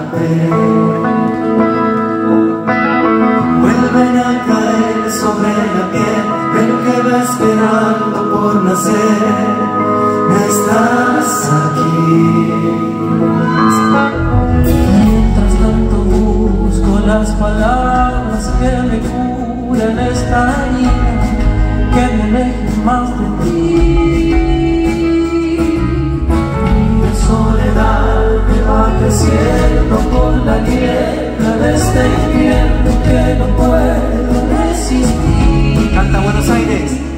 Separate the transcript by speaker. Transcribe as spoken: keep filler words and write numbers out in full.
Speaker 1: vuelven a caer sobre la piel del que va esperando por nacer. Estás aquí.
Speaker 2: Mientras tanto busco las palabras que me curan esta herida, que me alejen más de ti.
Speaker 1: La soledad que va creciendo por la niebla de este invierno que no puedo resistir.
Speaker 3: Canta Buenos Aires.